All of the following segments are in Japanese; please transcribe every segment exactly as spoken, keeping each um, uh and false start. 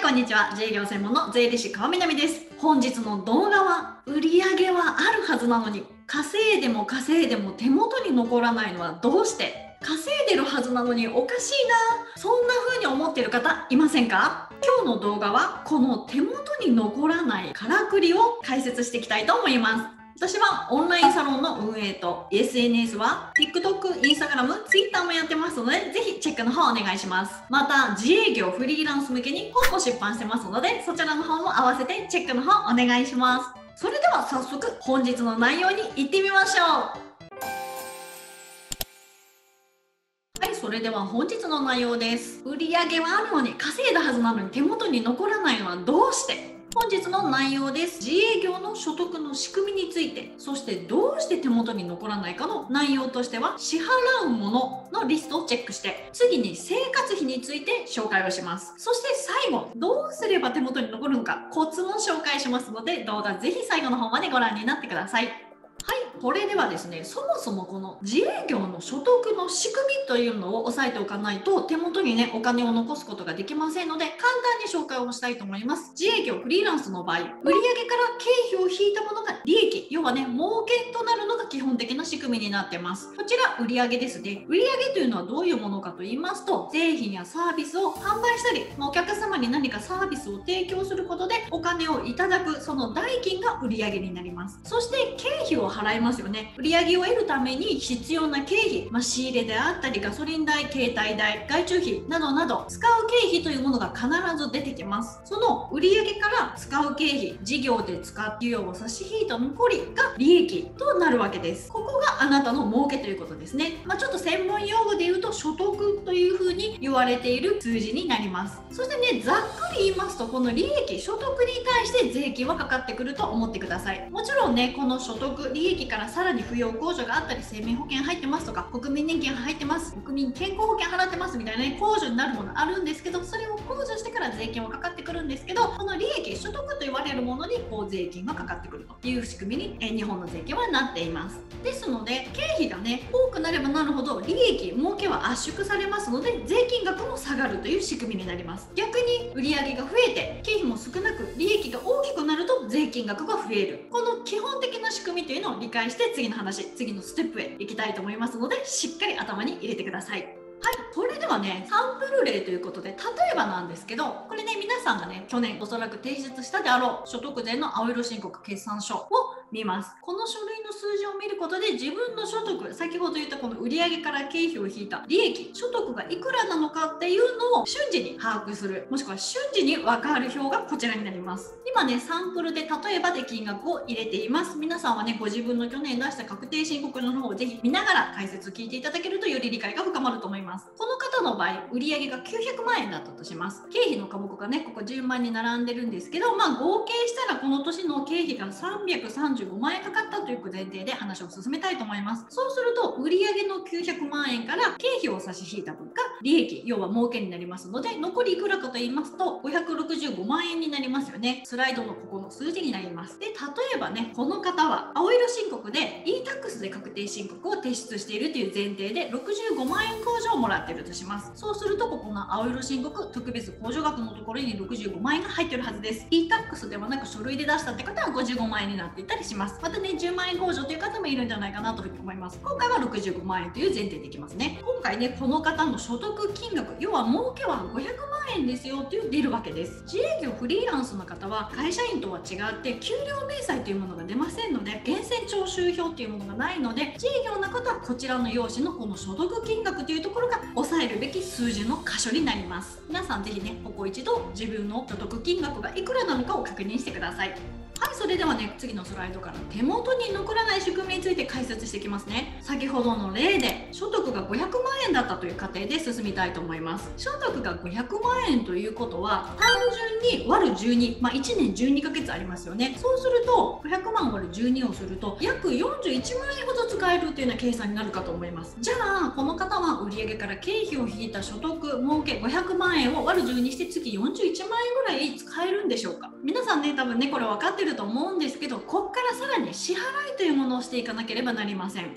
こんにちは。自営業専門の税理士川南です。本日の動画は、売上はあるはずなのに、稼いでも稼いでも手元に残らないのはどうして？稼いでるはずなのにおかしいな、そんな風に思っている方いませんか？今日の動画はこの手元に残らないからくりを解説していきたいと思います。私はオンラインサロンの運営と エスエヌエス は TikTok、Instagram、Twitter もやってますので、ぜひチェックの方お願いします。また、自営業フリーランス向けに本も出版してますので、そちらの方も合わせてチェックの方お願いします。それでは早速本日の内容に行ってみましょう。はい、それでは本日の内容です。売上はあるのに稼いだはずなのに手元に残らないのはどうして？本日の内容です。自営業の所得の仕組みについて、そしてどうして手元に残らないかの内容としては、支払うもののリストをチェックして、次に生活費について紹介をします。そして最後、どうすれば手元に残るのか、コツも紹介しますので、動画ぜひ最後の方までご覧になってください。はい、これではですね、そもそもこの自営業の所得の仕組みというのを押さえておかないと手元にね、お金を残すことができませんので、簡単に紹介をしたいと思います。自営業フリーランスの場合、売上から経費を引いたものが利益、要はね、儲けとなるのが基本的な仕組みになってます。こちら売上ですね。売上というのはどういうものかと言いますと、製品やサービスを販売したり、お客様に何かサービスを提供することでお金をいただく、その代金が売上になります。そして経費を払いますよね。売上を得るために必要な経費、まあ、仕入れであったりガソリン代、携帯代、外注費などなど使う経費というものが必ず出てきます。その売上から使う経費、事業で使う費用を差し引いた残りが利益となるわけです。ここがあなたの儲けということですね。まあ、ちょっと専門用語で言うと所得というふうに言われている数字になります。そしてね、ざっくり言いますと、この利益、所得に対して税金はかかってくると思ってください。もちろんね、この所得、利益からさらに扶養控除があったり、生命保険入ってますとか、国民年金入ってます、国民健康保険払ってますみたいなね、控除になるものあるんですけど、それを控除してから税金はかかってくるんですけど、この利益、所得と言われるものにこう税金がかかってくるという仕組みにえ日本の税金はなっています。ですので、経費がね、多くなればなるほど利益、儲けは圧縮されますので、税金額も下がるという仕組みになります。逆に売上が増えて経費も少なく利益が大きくなると税金額が増える。この基本的な仕組みというのを理解して、次の話、次のステップへ行きたいと思いますので、しっかり頭に入れてください。はい、それではね、サンプル例ということで、例えばなんですけど、これね、皆さんがね、去年おそらく提出したであろう所得税の青色申告決算書を見ます。この書類の数字を見ることで、自分の所得、先ほど言ったこの売上から経費を引いた利益、所得がいくらなのかっていうのを瞬時に把握する、もしくは瞬時に分かる表がこちらになります。今ね、サンプルで例えばで金額を入れています。皆さんはね、ご自分の去年出した確定申告の方をぜひ見ながら解説を聞いていただけると、より理解が深まると思います。この方の場合、売上がきゅうひゃくまんえんだったとします。経費の科目がね、ここ順番に並んでるんですけど、まあ合計したらこの年の経費がさんびゃくさんじゅうごまんえんかかったという前提で話を進めたいと思います。そうすると、売上のきゅうひゃくまんえんから経費を差し引いた分が利益、要は儲けになりますので、残りいくらかと言いますと、ごひゃくろくじゅうごまんえんになりますよね。スライドのここの数字になります。で、例えばね、この方は青色申告で イータックス で確定申告を提出しているという前提でろくじゅうごまんえん控除をもらっているとします。そうすると、ここの青色申告特別控除額のところにろくじゅうごまんえんが入ってるはずです。 イータックス ではなく書類で出したって方はごじゅうごまんえんになっていたりします。またね、じゅうまんえん控除という方もいるんじゃないかなというふうに思います。今回はろくじゅうごまんえんという前提でいきますね。今回ね、この方の所得金額、要は儲けはごひゃくまんえんですよという出るわけです。自営業フリーランスの方は会社員とは違って給料明細というものが出ませんので、源泉徴収表というものがないので、自営業の方はこちらの用紙のこの所得金額というところが抑えるべき数字の箇所になります。皆さんぜひね、ここ一度自分の所得金額がいくらなのかを確認してください。はい、それではね、次のスライドから手元に残らない仕組みについて解説していきますね。先ほどの例で所得がごひゃくまんえんだったという過程で進みたいと思います。所得がごひゃくまんえんということは、単純に割るじゅうに、まあ、いちねんじゅうにかげつありますよね。そうするとごひゃくまん割るじゅうにをすると約よんじゅういちまんえんほど使えるというような計算になるかと思います。じゃあこの方は売上から経費を引いた所得儲けごひゃくまんえんを割るじゅうにして月よんじゅういちまんえんぐらい使えるんでしょうか。皆さんね、多分ね、これ分かってると思うんですけど、こっからさらに支払いというものをしていかなければなりません。じゃあ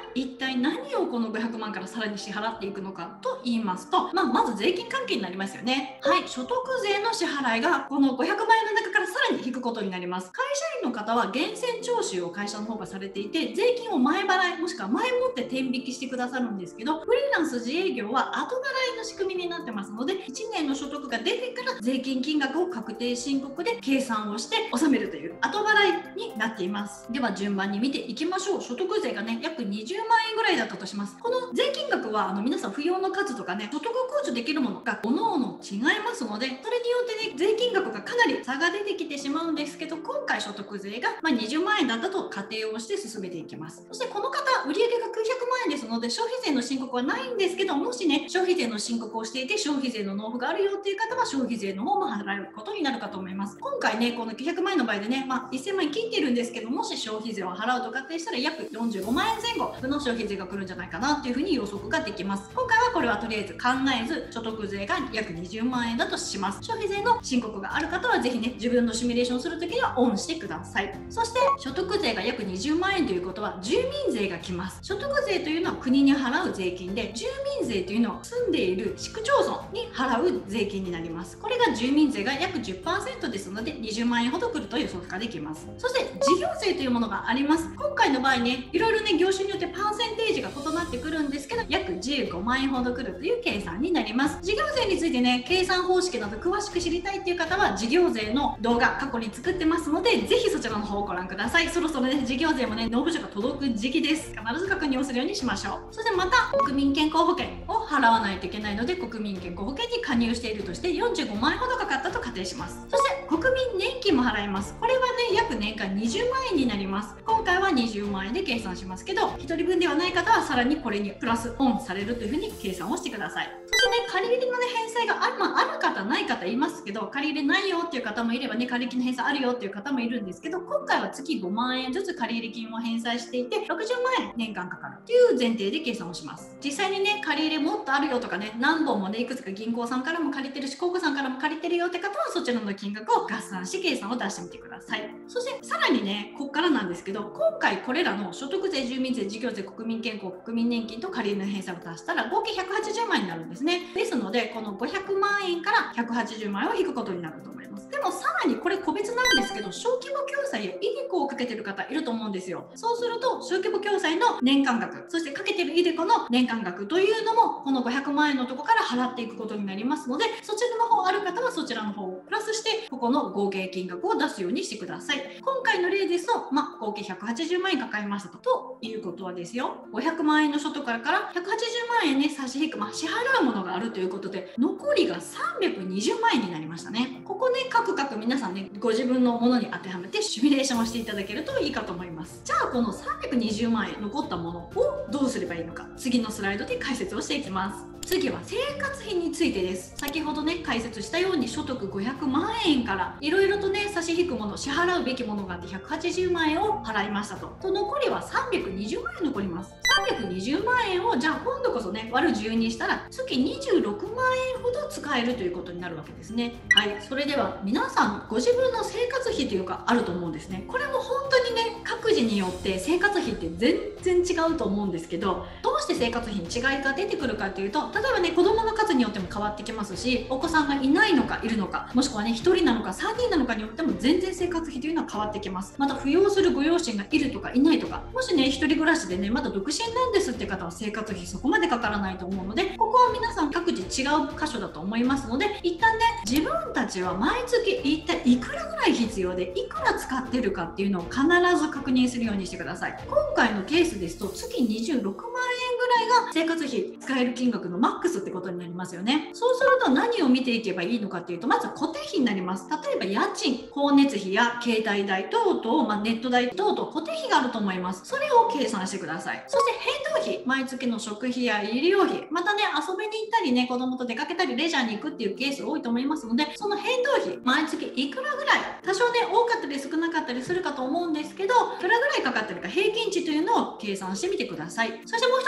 一体何をこのごひゃくまんからさらに支払っていくのかと言いますと、まあ、まず税金関係になりますよね。はい、所得税の支払いがこのごひゃくまん円の中からさらに引くことになります。会社員の方は源泉徴収を会社の方がされていて、税金を前払いもしくは前もって天引きしてくださるんですけど、フリーランス自営業は後払いの仕組みになってますので、いちねんの所得が出てから税金金額を確定申告で計算をして納めるという後払いになっています。では順番に見ていきましょう。所得税がね約にじゅうまん円ぐらいだったとします。この税金額はあの皆さん扶養の数とかね所得控除できるものが各々違いますので、それによってね税金額がかなり差が出てきてしまうんですけど、今回所得税がまあにじゅうまん円だったと仮定をして進めていきます。そしてこの方売上がきゅうひゃくまん円ですので消費税の申告はないんですけど、もしね消費税の申告をしていて消費税の納付があるよっていう方は消費税の方も払うことになるかと思います。今回ねこのきゅうひゃくまん円の場合でね、まあ、せんまん円切ってるんですけど、もし消費税を払うと仮定したら約よんじゅうごまん円前後の消費税が来るんじゃないかなっていうふうに予測ができます。今回はこれはとりあえず考えず所得税が約にじゅうまん円だとします。消費税の申告がある方はぜひね自分のシミュレーションするときにはオンしてください。そして所得税が約にじゅうまん円ということは住民税が来ます。所得税というのは国に払う税金で、住民税というのは住んでいる市区町村に払う税金になります。これが住民税が約 じゅっパーセント ですのでにじゅうまん円ほど来ると予測ができます。そして事業税というものがあります。今回の場合ねいろいろね業種によってパーセンテージが異なってくるんですけど、約じゅうごまん円ほど来るという計算になります。事業税についてね計算方式など詳しく知りたいっていう方は事業税の動画過去に作ってますので、ぜひそちらの方をご覧ください。そろそろね事業税もね納付書が届く時期です。必ず確認をするようにしましょう。そしてまた国民健康保険を払わないといけないので、国民健康保険に加入しているとしてよんじゅうごまん円ほどかかったと仮定します。そして国民年金も払います。これはね約年間にじゅうまん円になります。今回はにじゅうまん円で計算しますけど、ひとりぶんではない方はさらにこれにプラスオンされるというふうに計算をしてください。そしてね借り入れの、ね、返済がある、まあ、ある方ない方いますけど、借り入れないよっていう方もいればね借り入れの返済あるよっていう方もいるんですけど、今回は月ごまん円ずつ借入金を返済していてろくじゅうまん円年間かかるっていう前提で計算をします。実際にね借り入れもっとあるよとかね、何本もねいくつか銀行さんからも借りてるし国庫さんからも借りてるよって方はそちらの金額を合算し計算を出してみてください。そしてさらにねここからなんですけど、今回これらの所得税、住民税、事業税、国民健康、国民年金と借り入れの返済を足したら合計ひゃくはちじゅうまん円になるんですね。ですのでこのごひゃくまん円からひゃくはちじゅうまん円を引くことになると思います。でもさらにこれ個別なんですけど、小規模共済やイデコをかけてる方いると思うんですよ。そうすると小規模共済の年間額、そしてかけてるイデコの年間額というのもこのごひゃくまん円のとこから払っていくことになりますので、そちらの方ある方はそちらの方をプラスしてここの合計金額を出すようにしてください。今回の例ですと、まあ、合計ひゃくはちじゅうまん円かかりましたと。ということはですよ、ごひゃくまん円の所得からからひゃくはちじゅうまん円ね差し引く、まあ、支払うものがあるということで残りがさんびゃくにじゅうまん円になりましたね。ここね各々皆さんねご自分のものに当てはめてシミュレーションをしていただけるといいかと思います。じゃあこのさんびゃくにじゅうまん円残ったものをどうすればいいのか、次のスライドで解説をしていきます。次は生活費についてです。先ほどね解説したように所得ごひゃくまん円からいろいろとね差し引くもの、支払うべきものがあってひゃくはちじゅうまん円を払いましたと。と残りはさんびゃくにじゅうまん円残ります。さんびゃくにじゅうまん円をじゃあ今度こそね割るじゅうにしたら月にじゅうろくまん円ほど使えるということになるわけですね。はい、それでは皆さんご自分の生活費というかあると思うんですね。これも本当にね各自によって生活費って全然違うと思うんですけど、どうして生活費に違いが出てくるかというと、例えばね子供の数によっても変わってきますし、お子さんがいないのかいるのか、もしくはねひとりなのかさんにんなのかによっても全然生活費というのは変わってきます。また扶養するご両親がいるとかいないとか、もしね一人暮らしでねまだ独身なんですって方は生活費そこまでかからないと思うので、ここは皆さん各自違う箇所だと思いますので、一旦ね自分たちは毎月一体いくらぐらい必要でいくら使ってるかっていうのを必ず確認するようにしてください。今回のケースですと月にじゅうろくまん円ぐらいが生活費使える金額のマックスってことになりますよね。そうすると何を見ていけばいいのかっていうと、まず固定費になります。例えば家賃、光熱費や携帯代等々、まあ、ネット代等々固定費があると思います。それを計算してください。そして変動費、毎月の食費や医療費、またね遊びに行ったりね子供と出かけたりレジャーに行くっていうケース多いと思いますので、その変動費毎月いくらぐらい、多少ね多かったり少なかったりするかと思うんですけど、いくらぐらいかかってるか平均値というのを計算してみてください。そしてもう一つここ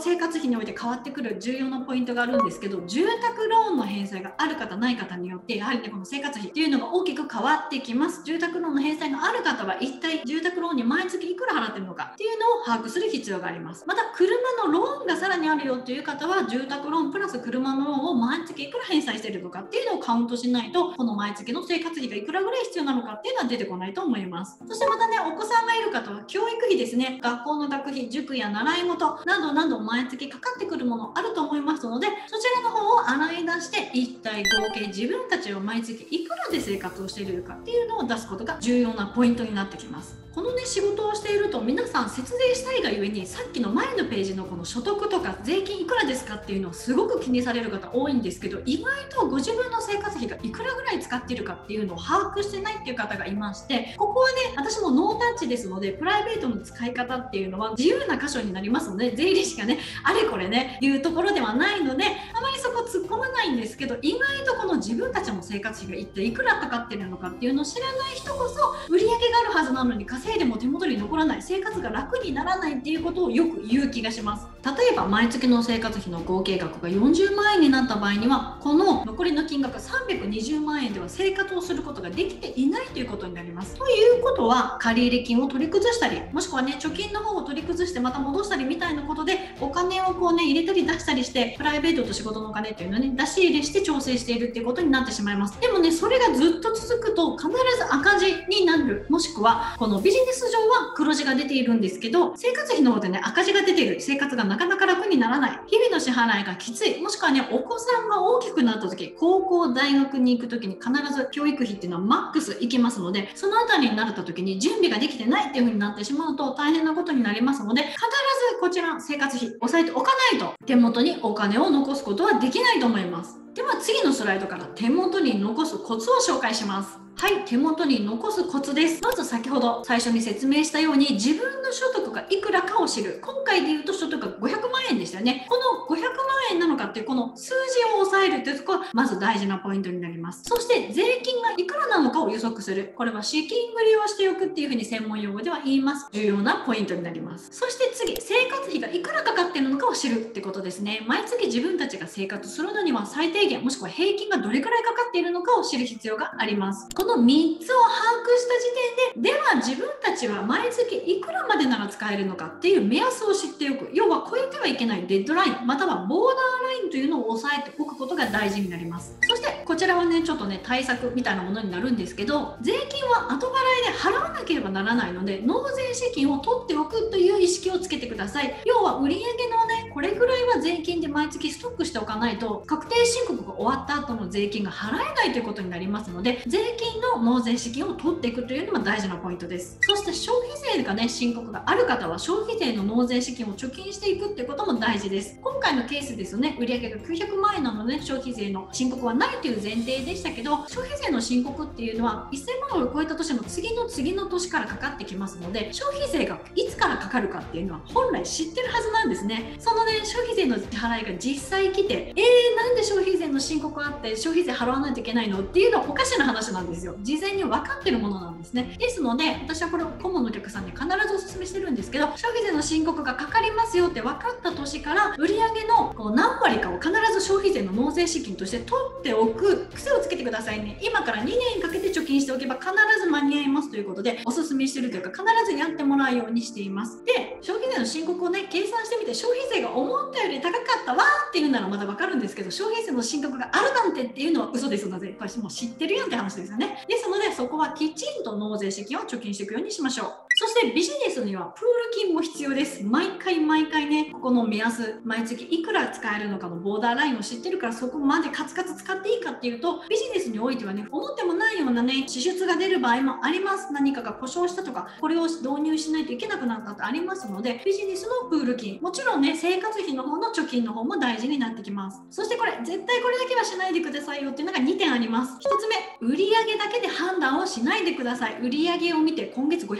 生活費において変わってくる重要なポイントがあるんですけど、住宅ローンの返済がある方ない方によってやはりねこの生活費っていうのが大きく変わってきます。住宅ローンの返済がある方は一体住宅ローンに毎月いくら払ってるのかっていうのを把握する必要があります。また車のローンがさらにあるよっていう方は住宅ローンプラス車のローンを毎月いくら返済してるのかっていうのをカウントしないと、この毎月の生活費がいくらぐらい必要なのかっていうのは出てこないと思います。そしてまたね、お子さんがいる方は教育費ですね、学校の学費、塾や習い事などなど毎月かかってくるものあると思いますので、そちらの方を洗い出して一体合計自分たちは毎月いくらで生活をしているかっていうのを出すことが重要なポイントになってきます。このね仕事をしていると皆さん節税したいがゆえに、さっきの前のページのこの所得とか税金いくらですかっていうのをすごく気にされる方多いんですけど、意外とご自分の生活費がいくらぐらい使っているかっていうのを把握してないっていう方がいまして、ここはね私もノータッチですのでプライベートの使い方っていうのは自由な箇所になりますので、税理士がねあれこれね言うところではないのであまりそこ突っ込まないんですけど、意外とこの自分たちの生活費が一体いくらかかってるのかっていうのを知らない人こそ、売り上げがあるはずなのに稼いでも手元に残らない、生活が楽にならないっていうことをよく言う気がします。例えば毎月の生活費の合計額がよんじゅうまんえんになった場合には、この残りの金額さんびゃくにじゅうまんえんでは生活をすることができていないということになります。ということは借入金を取り崩したり、もしくはね貯金の方を取り崩してまた戻したりみたいなことでお金をこうね入れたり出したりして、プライベートと仕事のお金っていうのをね出し入れして調整しているっていうことになってしまいます。でもねそれがずっと続くと必ず赤字になる、もしくはこのビジネス上は黒字が出ているんですけど、生活費の方でね赤字が出ている、生活がなかなか楽にならない、日々の支払いがきつい、もしくはねお子さんが大きくなった時、高校大学に行く時に必ず教育費っていうのはマックスいきますので、そのあたりになった時に準備ができてないっていう風になってしまうと大変なことになりますので、必ずこちら生活費押さえておかないと手元にお金を残すことはできないと思います。では次のスライドから手元に残すコツを紹介します。はい、手元に残すコツです。まず先ほど最初に説明したように自分の所得がいくらかを知る。今回で言うと所得がごひゃくまんえんでしたよね。このごひゃくまんえんなのかっていうこの数字を抑えるというところがまず大事なポイントになります。そして税金がいくらなのかを予測する。これは資金繰りをしておくっていうふうに専門用語では言います。重要なポイントになります。そして次、生活費がいくらかかっているのかを知るってことですね。毎月自分たちが生活するのには最低限もしくは平均がどれくらいかかっているのかを知る必要があります。このみっつを把握した時点で、では自分たちは毎月いくらまでなら使えるのかっていう目安を知っておく。要は超えてはいけないデッドラインまたはボーダーラインというのを押さえておくことが大事になります。そしてこちらはねちょっとね対策みたいなものになるんですけど、税金は後払いで払わなければならないので納税資金を取っておくという意識をつけてください。要は売上のねこれぐらいは税金で毎月ストックしておかないと確定申告が終わった後の税金が払えないということになりますので、税金の納税資金を取っていくというのも大事なポイントです。そして消費税がね申告がある方は消費税の納税資金を貯金していくっていうことも大事です。今回のケースですよね、売上がきゅうひゃくまんえんなので消費税の申告はないという前提でしたけど、消費税の申告っていうのはせんまんを超えた年の次の次の年からかかってきますので、消費税がいつからかかるかっていうのは本来知ってるはずなんですね。そのね消費税の支払いが実際来て、えー、なんで消費税の申告あって消費税払わないといけないのっていうのはおかしな話なんですよ。事前に分かってるものなんですね。ですので私はこれを顧問のお客さんに必ずお勧めしてるんですけど、消費税の申告がかかりますよって分かった年から売上のこう何割かを必ず消費税の納税資金として取っておく癖をつけてくださいね。今からにねんかけて貯金しておけば必ず間に合いますということでお勧めしてるというか、必ずやってもらうようにしています。で消費税の申告をね計算してみて消費税が思ったより高かったわーっていうならまだ分かるんですけど、消費税の申告があるなんてっていうのは嘘ですので、これもう知ってるやんって話ですよね。ですのでそこはきちんと納税資金を貯金していくようにしましょう。そしてビジネスにはプール金も必要です。毎回毎回ねここの目安、毎月いくら使えるのかのボーダーラインを知ってるから、そこまでカツカツ使っていいかっていうと、ビジネスにおいてはね思ってもないようなね支出が出る場合もあります。何かが故障したとかこれを導入しないといけなくなったとありますので、ビジネスのプール金、もちろんね生活費の方の貯金の方も大事になってきます。そしてこれ絶対これだけはしないでくださいよっていうのがにてんあります。ひとつめ、売上だけで判断をしないでください。売上を見て今月ごひゃくまんえん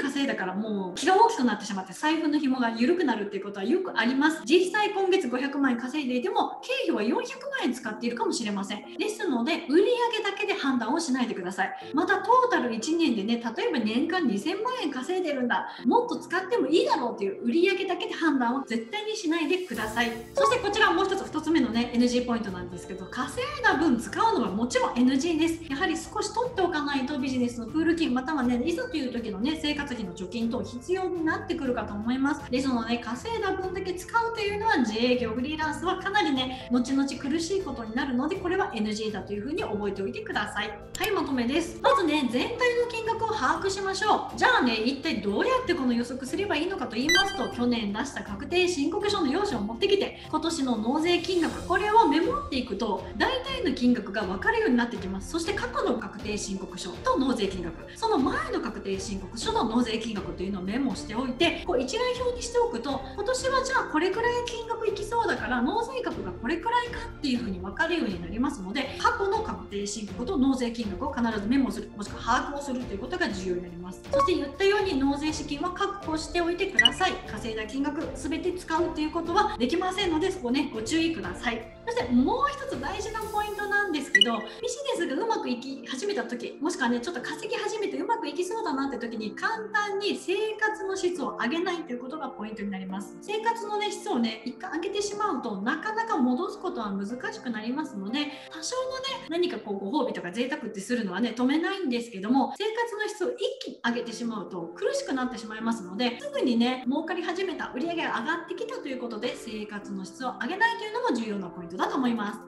稼いだからもう気が大きくなってしまって財布の紐が緩くなるっていうことはよくあります。実際今月ごひゃくまんえん稼いでいても経費はよんひゃくまんえん使っているかもしれません。ですので売上だけで判断をしないでください。またトータルいちねんでね、例えば年間にせんまんえん稼いでるんだ、もっと使ってもいいだろうっていう売上だけで判断を絶対にしないでください。そしてこちらもう一つふたつめのね エヌジー ポイントなんですけど、稼いだ分使うのはもちろん エヌジー です。やはり少し取っておかないとビジネスのプール金またはねいざという時のね生活費の貯金等必要になってくるかと思います。ですので稼いだ分だけ使うというのは自営業フリーランスはかなりね後々苦しいことになるので、これは エヌジー だというふうに覚えておいてください。はい、まとめです。まずね全体の金額を把握しましょう。じゃあね一体どうやってこの予測すればいいのかと言いますと、去年出した確定申告書の用紙を持ってきて今年の納税金額これをメモっていくと大体の金額が分かるようになってきます。そして過去の確定申告書と納税金額、その前の確定申告書の納税金額というのをメモしておいて、こう一覧表にしておくと今年はじゃあこれくらい金額いきそうだから納税額がこれくらいかっていうふうに分かるようになりますので、過去の確定申告と納税金額を必ずメモする、もしくは把握をするということが重要になります。そして言ったように納税資金は確保しておいてください。稼いだ金額全て使うということはできませんので、そこねご注意ください。そしてもう一つ大事なポイントなんですけど、ビジネスがうまくいき始めた時、もしくはねちょっと稼ぎ始めてうまくいきそうだなって時に簡単に生活の質を上げないということがポイントになります。生活の、ね、質をね一回上げてしまうとなかなか戻すことは難しくなりますので、多少のね何かこうご褒美とか贅沢ってするのはね止めないんですけども、生活の質を一気に上げてしまうと苦しくなってしまいますので、すぐにね儲かり始めた、売り上げが上がってきたということで生活の質を上げないというのも重要なポイントだと思います。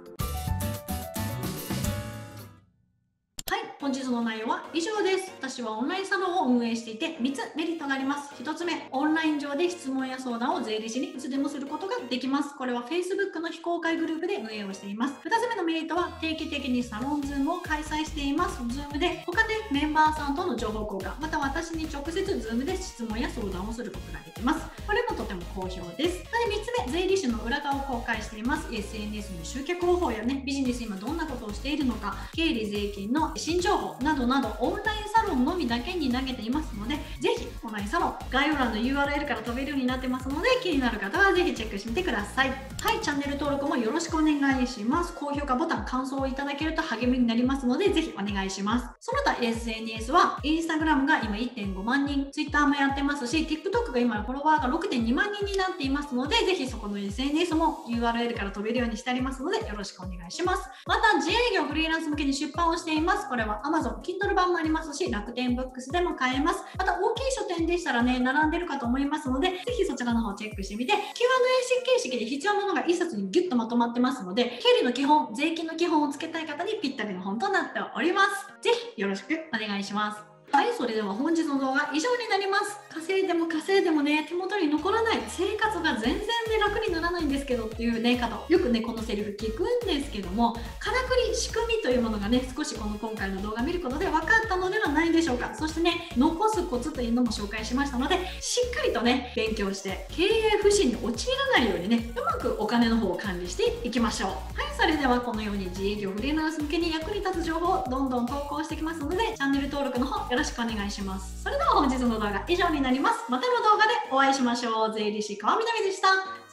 本日の内容は以上です。私はオンラインサロンを運営していてみっつメリットがあります。ひとつめ、オンライン上で質問や相談を税理士にいつでもすることができます。これは Facebook の非公開グループで運営をしています。ふたつめのメリットは定期的にサロンズームを開催しています。Zoom で他でメンバーさんとの情報交換、また私に直接 Zoom で質問や相談をすることができます。これもとても好評です。そしてみっつめ、税理士の裏側を公開しています。エスエヌエス の集客方法やね、ビジネス今どんなことをしているのか、経理税金の新情報などなどオンラインサロンのみだけに投げていますので、ぜひオンラインサロン概要欄の ユーアールエル から飛べるようになってますので、気になる方はぜひチェックしてみてください。はい、チャンネル登録もよろしくお願いします。高評価ボタン、感想をいただけると励みになりますので、ぜひお願いします。その他 エスエヌエス は Instagram が今 いってんごまんにん、Twitter もやってますし、TikTok が今フォロワーが ろくてんにまんにんになっていますので、ぜひそこの エスエヌエス も ユーアールエル から飛べるようにしてありますので、よろしくお願いします。また自営業フリーランス向けに出版をしています。これは Amazon Kindle 版もありますし、楽天ブックスでも買えます。また大きい書店でしたらね並んでるかと思いますので、ぜひそちらの方チェックしてみて、 キューアンドエー 形式で必要なものがいっさつにギュッとまとまってますので、経理の基本、税金の基本をつけたい方にぴったりの本となっております。ぜひよろしくお願いします。はい、それでは本日の動画以上になります。稼いでも稼いでもね手元に残らない、生活が全然ね楽にならないんですけどっていうね方、よくねこのセリフ聞くんですけども、からくり仕組みというものがね少しこの今回の動画見ることで分かったのではないでしょうか。そしてね残すコツというのも紹介しましたので、しっかりとね勉強して経営不振に陥らないようにねうまくお金の方を管理していきましょう。はい、それではこのように自営業フリーランス向けに役に立つ情報をどんどん投稿してきますので、チャンネル登録の方よろしくお願いします。それでは本日の動画以上になります。またの動画でお会いしましょう。税理士川みなみでした。